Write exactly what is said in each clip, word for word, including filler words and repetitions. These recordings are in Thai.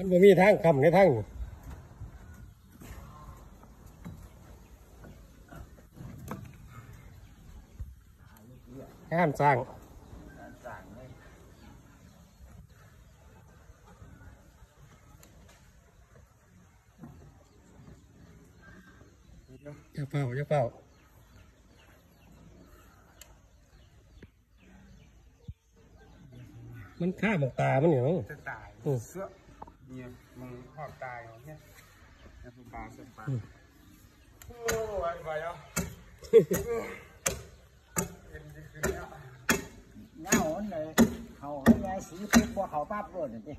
บ่มีทางคำในทางห้ามสร้างจะเฝ้าจะเฝ้ามันฆ่าหมกตามันอยู่จะตายเสื้อเนี่ยมึงหอบตายเนี่ยเนี่ยปลาเสื้อปลาโอ้ยไปอ่ะเงาเลยเขาให้ยายสีฟุบว่าเขาปั๊บรถเลย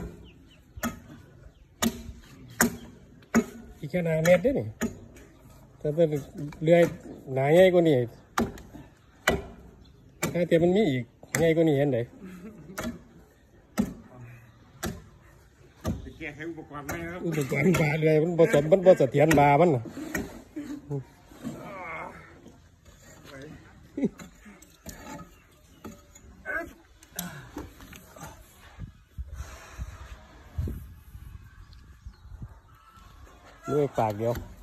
อีกแค่นาเมตรด้วยนี่แต่เป็นเรือหนาใหญ่กว่านี้ถ้าเดี๋ยวมันมีอีกใหญ่กว่านี้เห็นไหมแกใช้อุปกรณ์ไหมครับอุปกรณ์บาเลยมันผสมมันผสมเทียนบามันด้วยปากเดียว